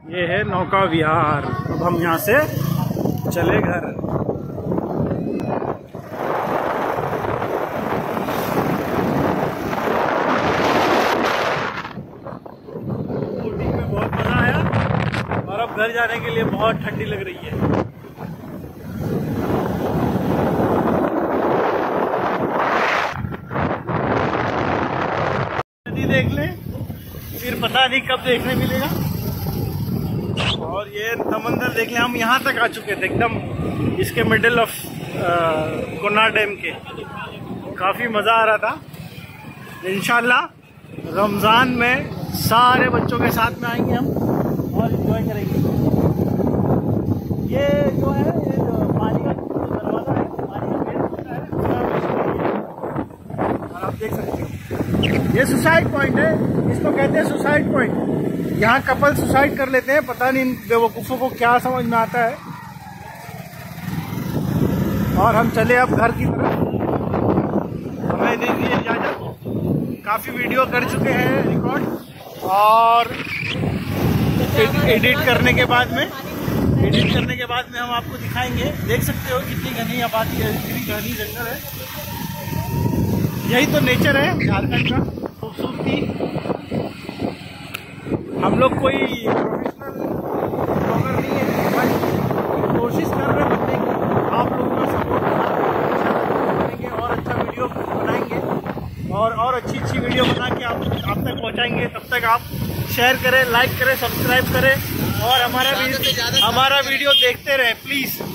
ये है नौका विहार। अब हम यहाँ से चले घर। बोटिंग में बहुत मजा आया और अब घर जाने के लिए बहुत ठंडी लग रही है। नदी देख लें, फिर पता नहीं कब देखने मिलेगा। और ये समंदर देख लें, हम यहाँ तक आ चुके थे एकदम इसके मिडिल ऑफ कोना डैम के। काफ़ी मज़ा आ रहा था। इंशाल्लाह रमज़ान में सारे बच्चों के साथ में आएंगे हम और एंजॉय करेंगे। ये जो है, ये जो पानी का दरवाज़ा है, पानी का गेट होता है, और आप देख सकते हो ये सुसाइड पॉइंट है। इसको कहते हैं सुसाइड पॉइंट। यहाँ कपल सुसाइड कर लेते हैं, पता नहीं बेवकूफ़ों को क्या समझ में आता है। और हम चले अब घर की तरफ। हमें दीजिए इजाज़त। काफ़ी वीडियो कर चुके हैं रिकॉर्ड, और एडिट करने के बाद में हम आपको दिखाएंगे। देख सकते हो कितनी घनी आबादी है, कितनी घनी जंगल है। यही तो नेचर है झारखंड का खूबसूरती। हम लोग कोई प्रोफेशनल ब्लॉगर नहीं है, बट कोशिश कर रहे बनने की। आप लोगों का सपोर्ट करेंगे और अच्छा वीडियो बनाएंगे और अच्छी वीडियो बना के आप तक पहुंचाएंगे। तब तक आप शेयर करें, लाइक करें, सब्सक्राइब करें और हमारा वीडियो देखते रहें प्लीज़।